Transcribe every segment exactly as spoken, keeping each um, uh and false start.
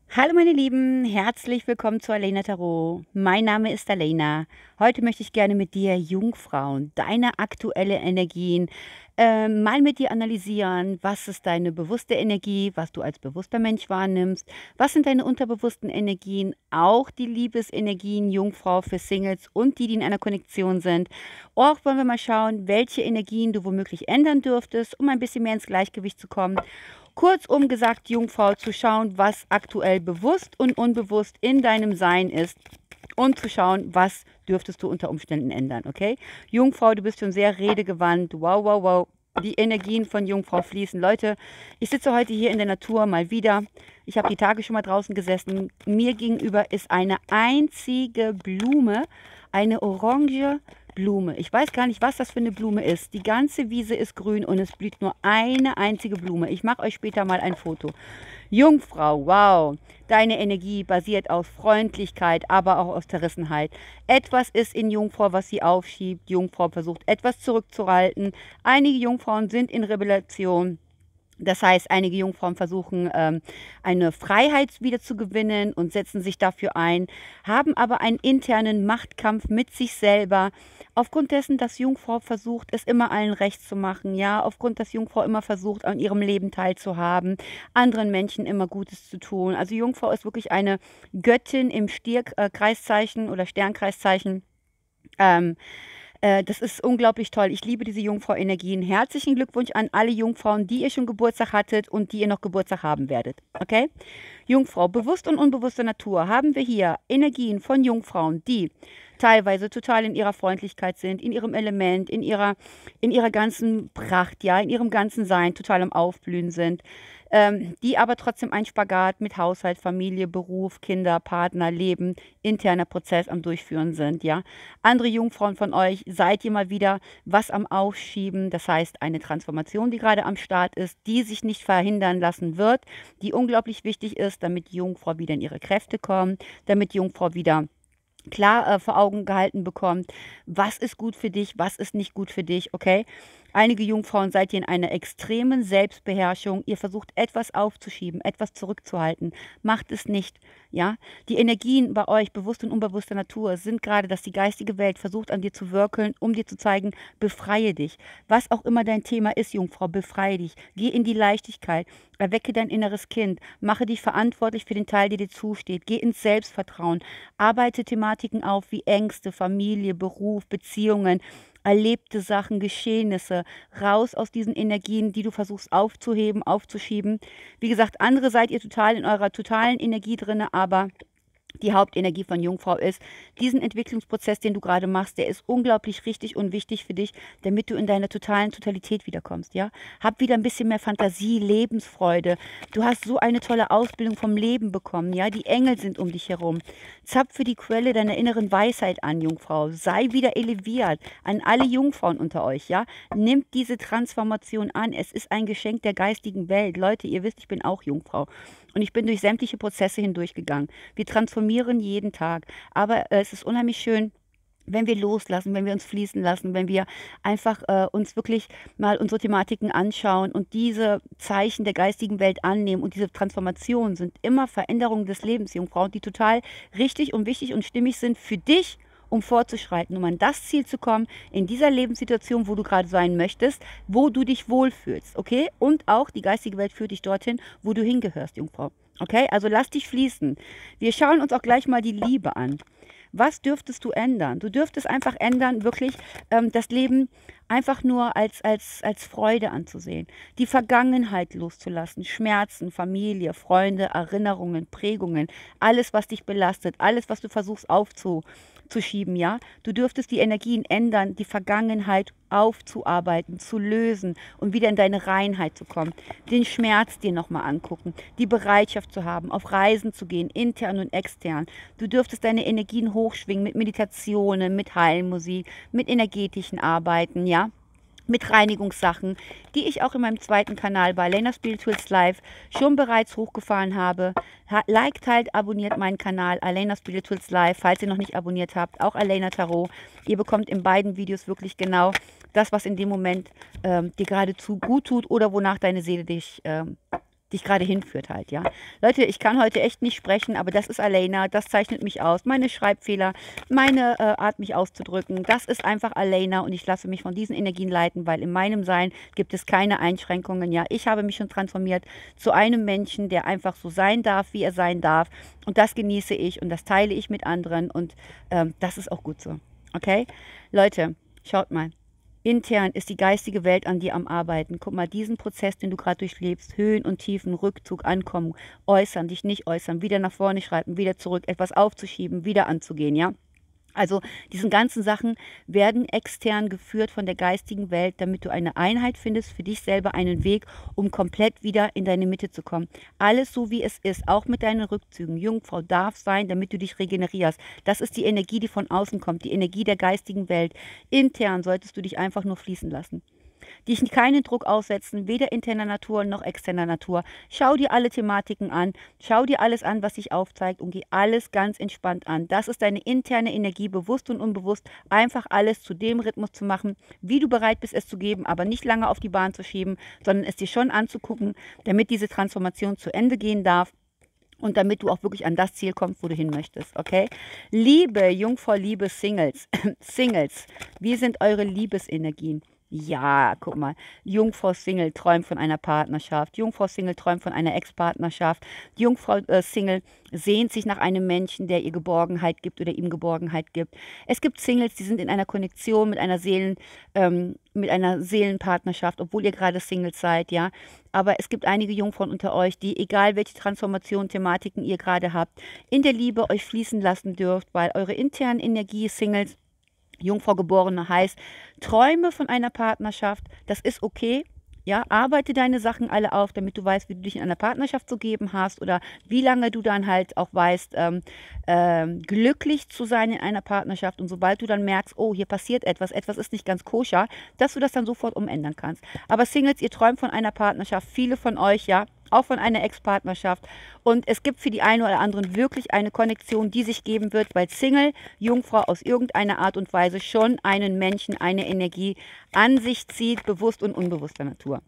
Hallo meine Lieben, herzlich willkommen zu Alena Tarot. Mein Name ist Alena. Heute möchte ich gerne mit dir Jungfrauen, deine aktuelle Energien, äh, mal mit dir analysieren. Was ist deine bewusste Energie, was du als bewusster Mensch wahrnimmst? Was sind deine unterbewussten Energien? Auch die Liebesenergien, Jungfrau für Singles und die, die in einer Konnektion sind. Auch wollen wir mal schauen, welche Energien du womöglich ändern dürftest, um ein bisschen mehr ins Gleichgewicht zu kommen. Kurzum gesagt, Jungfrau, zu schauen, was aktuell bewusst und unbewusst in deinem Sein ist und zu schauen, was dürftest du unter Umständen ändern, okay? Jungfrau, du bist schon sehr redegewandt. Wow, wow, wow. Die Energien von Jungfrau fließen. Leute, ich sitze heute hier in der Natur mal wieder. Ich habe die Tage schon mal draußen gesessen. Mir gegenüber ist eine einzige Blume, eine orange Blume. Ich weiß gar nicht, was das für eine Blume ist. Die ganze Wiese ist grün und es blüht nur eine einzige Blume. Ich mache euch später mal ein Foto. Jungfrau, wow. Deine Energie basiert auf Freundlichkeit, aber auch auf Zerrissenheit. Etwas ist in Jungfrau, was sie aufschiebt. Jungfrau versucht, etwas zurückzuhalten. Einige Jungfrauen sind in Rebellion. Das heißt, einige Jungfrauen versuchen, ähm, eine Freiheit wieder zu gewinnen und setzen sich dafür ein, haben aber einen internen Machtkampf mit sich selber. Aufgrund dessen, dass Jungfrau versucht, es immer allen recht zu machen, ja, aufgrund, dass Jungfrau immer versucht, an ihrem Leben teilzuhaben, anderen Menschen immer Gutes zu tun. Also Jungfrau ist wirklich eine Göttin im Stierkreiszeichen oder Sternkreiszeichen. Ähm, äh, das ist unglaublich toll. Ich liebe diese Jungfrau-Energien. Herzlichen Glückwunsch an alle Jungfrauen, die ihr schon Geburtstag hattet und die ihr noch Geburtstag haben werdet. Okay? Jungfrau, bewusst und unbewusster Natur, haben wir hier Energien von Jungfrauen, die teilweise total in ihrer Freundlichkeit sind, in ihrem Element, in ihrer, in ihrer ganzen Pracht, ja, in ihrem ganzen Sein total am Aufblühen sind, ähm, die aber trotzdem ein Spagat mit Haushalt, Familie, Beruf, Kinder, Partner, Leben, interner Prozess am Durchführen sind, ja. Andere Jungfrauen von euch, seid ihr mal wieder was am Aufschieben, das heißt eine Transformation, die gerade am Start ist, die sich nicht verhindern lassen wird, die unglaublich wichtig ist, damit die Jungfrau wieder in ihre Kräfte kommt, damit die Jungfrau wieder klar äh, vor Augen gehalten bekommt, was ist gut für dich, was ist nicht gut für dich, okay? Einige Jungfrauen seid ihr in einer extremen Selbstbeherrschung. Ihr versucht etwas aufzuschieben, etwas zurückzuhalten. Macht es nicht, ja? Die Energien bei euch, bewusst und unbewusster Natur, sind gerade, dass die geistige Welt versucht, an dir zu wirkeln, um dir zu zeigen, befreie dich. Was auch immer dein Thema ist, Jungfrau, befreie dich. Geh in die Leichtigkeit. Erwecke dein inneres Kind. Mache dich verantwortlich für den Teil, der dir zusteht. Geh ins Selbstvertrauen. Arbeite Thematiken auf wie Ängste, Familie, Beruf, Beziehungen, erlebte Sachen, Geschehnisse, raus aus diesen Energien, die du versuchst aufzuheben, aufzuschieben. Wie gesagt, andere seid ihr total in eurer totalen Energie drin, aber die Hauptenergie von Jungfrau ist, diesen Entwicklungsprozess, den du gerade machst, der ist unglaublich richtig und wichtig für dich, damit du in deiner totalen Totalität wiederkommst, ja? Hab wieder ein bisschen mehr Fantasie, Lebensfreude. Du hast so eine tolle Ausbildung vom Leben bekommen, ja? Die Engel sind um dich herum. Zapfe die Quelle deiner inneren Weisheit an, Jungfrau. Sei wieder eleviert an alle Jungfrauen unter euch, ja? Nimmt diese Transformation an. Es ist ein Geschenk der geistigen Welt. Leute, ihr wisst, ich bin auch Jungfrau. Und ich bin durch sämtliche Prozesse hindurchgegangen. Wir transformieren jeden Tag. Aber äh, es ist unheimlich schön, wenn wir loslassen, wenn wir uns fließen lassen, wenn wir einfach äh, uns wirklich mal unsere Thematiken anschauen und diese Zeichen der geistigen Welt annehmen. Und diese Transformationen sind immer Veränderungen des Lebens, Jungfrau, die total richtig und wichtig und stimmig sind für dich, um fortzuschreiten, um an das Ziel zu kommen, in dieser Lebenssituation, wo du gerade sein möchtest, wo du dich wohlfühlst, okay? Und auch die geistige Welt führt dich dorthin, wo du hingehörst, Jungfrau. Okay? Also lass dich fließen. Wir schauen uns auch gleich mal die Liebe an. Was dürftest du ändern? Du dürftest einfach ändern, wirklich ähm, das Leben einfach nur als, als, als Freude anzusehen. Die Vergangenheit loszulassen, Schmerzen, Familie, Freunde, Erinnerungen, Prägungen, alles, was dich belastet, alles, was du versuchst aufzuschieben, ja. Du dürftest die Energien ändern, die Vergangenheit aufzuarbeiten, zu lösen und wieder in deine Reinheit zu kommen. Den Schmerz dir nochmal angucken, die Bereitschaft zu haben, auf Reisen zu gehen, intern und extern. Du dürftest deine Energien hochschwingen mit Meditationen, mit Heilmusik, mit energetischen Arbeiten, ja, mit Reinigungssachen, die ich auch in meinem zweiten Kanal bei Alena Spirituals Live schon bereits hochgefahren habe. Ha liked, teilt, abonniert meinen Kanal Alena Spirituals Live, falls ihr noch nicht abonniert habt, auch Alena Tarot. Ihr bekommt in beiden Videos wirklich genau das, was in dem Moment ähm, dir geradezu gut tut oder wonach deine Seele dich ähm, dich gerade hinführt halt, ja. Leute, ich kann heute echt nicht sprechen, aber das ist Alena, das zeichnet mich aus. Meine Schreibfehler, meine äh, Art, mich auszudrücken, das ist einfach Alena und ich lasse mich von diesen Energien leiten, weil in meinem Sein gibt es keine Einschränkungen, ja. Ich habe mich schon transformiert zu einem Menschen, der einfach so sein darf, wie er sein darf und das genieße ich und das teile ich mit anderen und ähm, das ist auch gut so, okay? Leute, schaut mal. Intern ist die geistige Welt an dir am Arbeiten. Guck mal, diesen Prozess, den du gerade durchlebst, Höhen und Tiefen, Rückzug, Ankommen, äußern, dich nicht äußern, wieder nach vorne schreiten, wieder zurück, etwas aufzuschieben, wieder anzugehen, ja? Also diese ganzen Sachen werden extern geführt von der geistigen Welt, damit du eine Einheit findest, für dich selber einen Weg, um komplett wieder in deine Mitte zu kommen. Alles so, wie es ist, auch mit deinen Rückzügen. Jungfrau darf sein, damit du dich regenerierst. Das ist die Energie, die von außen kommt, die Energie der geistigen Welt. Intern solltest du dich einfach nur fließen lassen. Dich keinen Druck aussetzen, weder interner Natur noch externer Natur. Schau dir alle Thematiken an, schau dir alles an, was sich aufzeigt und geh alles ganz entspannt an. Das ist deine interne Energie, bewusst und unbewusst, einfach alles zu dem Rhythmus zu machen, wie du bereit bist, es zu geben, aber nicht lange auf die Bahn zu schieben, sondern es dir schon anzugucken, damit diese Transformation zu Ende gehen darf. Und damit du auch wirklich an das Ziel kommst, wo du hin möchtest, okay? Liebe, Jungfrau, liebe Singles, Singles, wie sind eure Liebesenergien? Ja, guck mal, Jungfrau Single träumt von einer Partnerschaft, Jungfrau Single träumt von einer Ex-Partnerschaft, Jungfrau äh, Single sehnt sich nach einem Menschen, der ihr Geborgenheit gibt oder ihm Geborgenheit gibt. Es gibt Singles, die sind in einer Konnektion mit einer Seelen, ähm, mit einer Seelenpartnerschaft, obwohl ihr gerade Singles seid, ja. Aber es gibt einige Jungfrauen unter euch, die, egal welche Transformation, Thematiken ihr gerade habt, in der Liebe euch fließen lassen dürft, weil eure internen Energie, Singles, Jungfrau Geborene heißt, träume von einer Partnerschaft, das ist okay, ja, arbeite deine Sachen alle auf, damit du weißt, wie du dich in einer Partnerschaft zu geben hast oder wie lange du dann halt auch weißt, ähm, ähm, glücklich zu sein in einer Partnerschaft und sobald du dann merkst, oh, hier passiert etwas, etwas ist nicht ganz koscher, dass du das dann sofort umändern kannst. Aber Singles, ihr träumt von einer Partnerschaft, viele von euch, ja, auch von einer Ex-Partnerschaft. Und es gibt für die einen oder anderen wirklich eine Konnektion, die sich geben wird, weil Single, Jungfrau aus irgendeiner Art und Weise schon einen Menschen, eine Energie an sich zieht, bewusst und unbewusster Natur.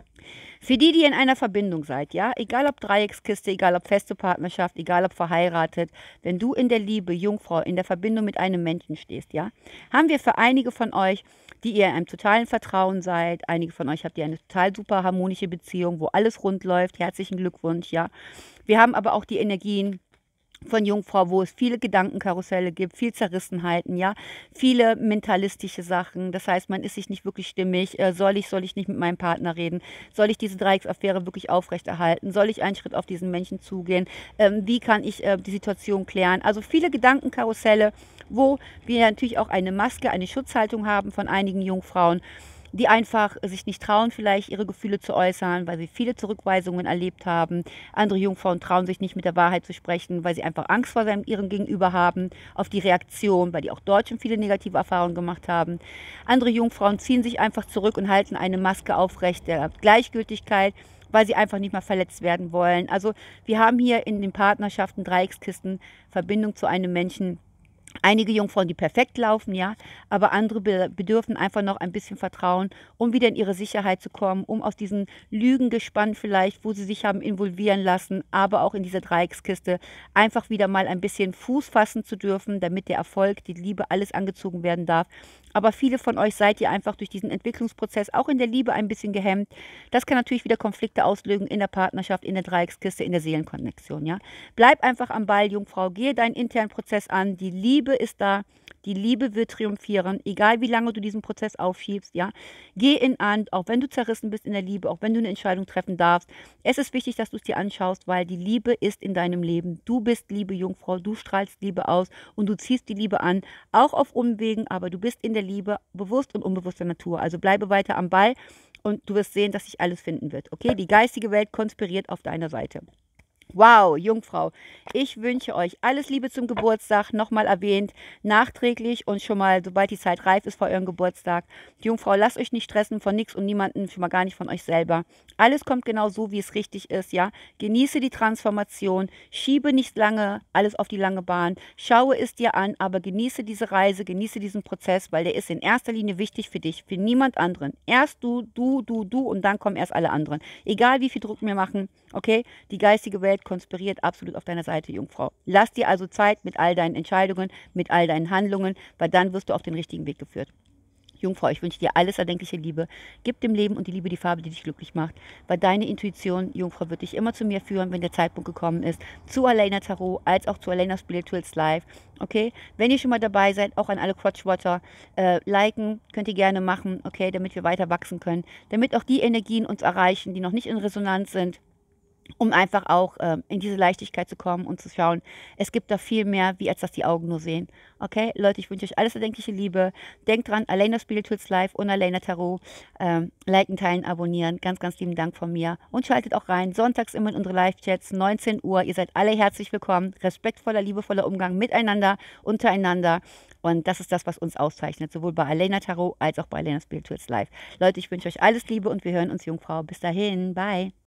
Für die, die in einer Verbindung seid, ja, egal ob Dreieckskiste, egal ob feste Partnerschaft, egal ob verheiratet, wenn du in der Liebe, Jungfrau, in der Verbindung mit einem Menschen stehst, ja, haben wir für einige von euch, die ihr in einem totalen Vertrauen seid, einige von euch habt ihr eine total super harmonische Beziehung, wo alles rund läuft, herzlichen Glückwunsch, ja. Wir haben aber auch die Energien von Jungfrau, wo es viele Gedankenkarusselle gibt, viel Zerrissenheiten, ja, viele mentalistische Sachen. Das heißt, man ist sich nicht wirklich stimmig. Äh, soll ich, soll ich nicht mit meinem Partner reden? Soll ich diese Dreiecksaffäre wirklich aufrechterhalten? Soll ich einen Schritt auf diesen Menschen zugehen? Ähm, wie kann ich äh, die Situation klären? Also viele Gedankenkarusselle, wo wir natürlich auch eine Maske, eine Schutzhaltung haben von einigen Jungfrauen, die einfach sich nicht trauen, vielleicht ihre Gefühle zu äußern, weil sie viele Zurückweisungen erlebt haben. Andere Jungfrauen trauen sich nicht mit der Wahrheit zu sprechen, weil sie einfach Angst vor seinem, ihrem Gegenüber haben, auf die Reaktion, weil die auch dort schon viele negative Erfahrungen gemacht haben. Andere Jungfrauen ziehen sich einfach zurück und halten eine Maske aufrecht der Gleichgültigkeit, weil sie einfach nicht mehr verletzt werden wollen. Also wir haben hier in den Partnerschaften, Dreieckskisten, Verbindung zu einem Menschen. Einige Jungfrauen, die perfekt laufen, ja, aber andere bedürfen einfach noch ein bisschen Vertrauen, um wieder in ihre Sicherheit zu kommen, um aus diesen Lügengespann vielleicht, wo sie sich haben involvieren lassen, aber auch in dieser Dreieckskiste einfach wieder mal ein bisschen Fuß fassen zu dürfen, damit der Erfolg, die Liebe, alles angezogen werden darf. Aber viele von euch seid ihr einfach durch diesen Entwicklungsprozess auch in der Liebe ein bisschen gehemmt. Das kann natürlich wieder Konflikte auslösen in der Partnerschaft, in der Dreieckskiste, in der Seelenkonnexion, ja. Bleib einfach am Ball, Jungfrau, gehe deinen internen Prozess an, die Liebe ist da, die Liebe wird triumphieren, egal wie lange du diesen Prozess aufschiebst, ja. Geh in an, auch wenn du zerrissen bist in der Liebe, auch wenn du eine Entscheidung treffen darfst. Es ist wichtig, dass du es dir anschaust, weil die Liebe ist in deinem Leben. Du bist Liebe, Jungfrau, du strahlst Liebe aus und du ziehst die Liebe an, auch auf Umwegen, aber du bist in der Liebe, bewusst und unbewusster Natur. Also bleibe weiter am Ball und du wirst sehen, dass sich alles finden wird. Okay, die geistige Welt konspiriert auf deiner Seite. Wow, Jungfrau, ich wünsche euch alles Liebe zum Geburtstag, nochmal erwähnt, nachträglich und schon mal, sobald die Zeit reif ist vor eurem Geburtstag. Jungfrau, lasst euch nicht stressen von nichts und niemanden, schon mal gar nicht von euch selber. Alles kommt genau so, wie es richtig ist, ja. Genieße die Transformation, schiebe nicht lange alles auf die lange Bahn, schaue es dir an, aber genieße diese Reise, genieße diesen Prozess, weil der ist in erster Linie wichtig für dich, für niemand anderen. Erst du, du, du, du und dann kommen erst alle anderen. Egal wie viel Druck wir machen, okay, die geistige Welt konspiriert absolut auf deiner Seite, Jungfrau. Lass dir also Zeit mit all deinen Entscheidungen, mit all deinen Handlungen, weil dann wirst du auf den richtigen Weg geführt. Jungfrau, ich wünsche dir alles erdenkliche Liebe. Gib dem Leben und die Liebe die Farbe, die dich glücklich macht. Weil deine Intuition, Jungfrau, wird dich immer zu mir führen, wenn der Zeitpunkt gekommen ist. Zu Alena Tarot, als auch zu Alena Spirituals Live. Okay? Wenn ihr schon mal dabei seid, auch an alle Crotchwater, äh, liken, könnt ihr gerne machen, okay? Damit wir weiter wachsen können. Damit auch die Energien uns erreichen, die noch nicht in Resonanz sind, um einfach auch ähm, in diese Leichtigkeit zu kommen und zu schauen, es gibt da viel mehr, wie als das die Augen nur sehen. Okay, Leute, ich wünsche euch alles erdenkliche Liebe. Denkt dran, Alena Spirituals Live und Alena Tarot. Ähm, liken, teilen, abonnieren. Ganz, ganz lieben Dank von mir. Und schaltet auch rein, sonntags immer in unsere Live-Chats, neunzehn Uhr. Ihr seid alle herzlich willkommen. Respektvoller, liebevoller Umgang miteinander, untereinander. Und das ist das, was uns auszeichnet, sowohl bei Alena Tarot als auch bei Alena Spirituals Live. Leute, ich wünsche euch alles Liebe und wir hören uns, Jungfrau. Bis dahin, bye.